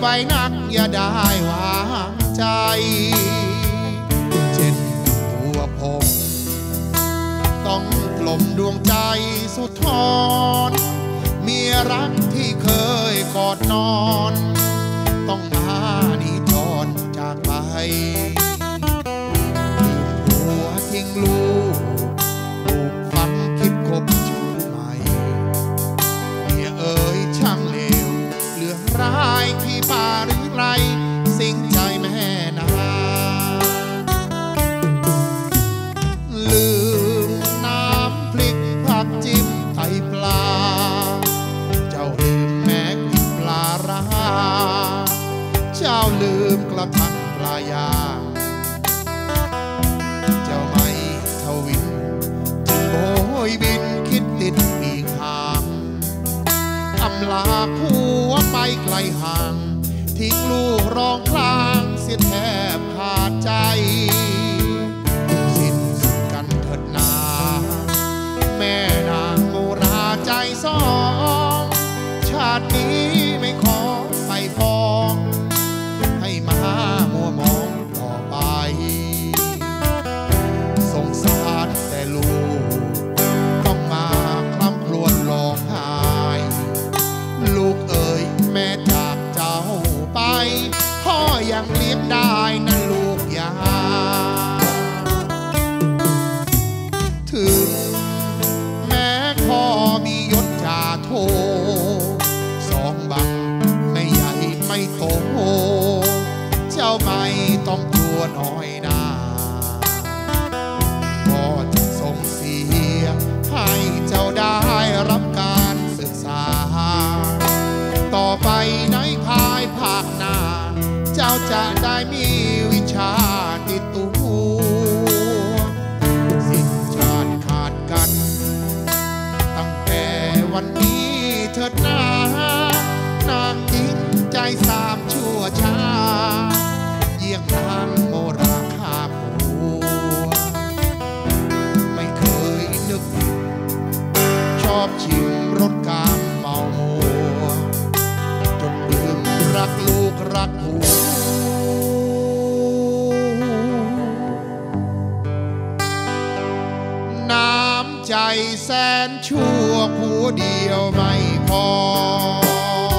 ว้นักอย่าได้วางใจเช่นตัวผมต้องกลมดวงใจสุดทนเมียรักที่เคยกอดนอนต้องมาดีจรจากไปหัวทิ้งลูกลูกฟังคิดคบชู้ใหม่เมียเอ๋ยช่างเลวเหลือร้ายที่ป่าหรือไรสิ่งใจแม่นาลืมน้ำพริกผักจิ้มไตปลาเจ้าลืมแม้กินปลาร้าเจ้าลืมกระทั่งปลายาเจ้าไม่ทวินจึงโบยบินคิดติดปีกห่างอำลาผัวไปไกลห่างทิ้งลูกร้องคลางเสียแทบขาดใจสิ้นสุดกันเถิดนาแม่นางโมราใจสองชาตินี้ไม่ขอไปฟ้องให้มามัวมองต่อไปสงสารแต่ลูกต้องมาคร่ำครวญร้องไห้ลูกเอ๋ยแม่จากเจ้าไปพ่อยังเลี้ยงได้นั่นลูกยาถึงแม้พ่อมียศจ่าโทสองบังไม่ใหญ่ไม่โตเจ้าไม่ต้องกลัวน้อยหน้าพ่อจะส่งเสียให้เจ้าได้รับการศึกษาต่อไปในภายภาคหน้าเจ้าจะได้มีวิชาติดตัวสิ้นชาติขาดกันตั้งแต่วันนี้เถิดนานางหญิงใจสามชั่วช้าเยี่ยงนางโมราคาผัวไม่เคยนึกชอบชิมรสกามเมามัวจนลืมรักลูกรักผัวน้ำใจแสนชั่วผัวเดียวไม่พอ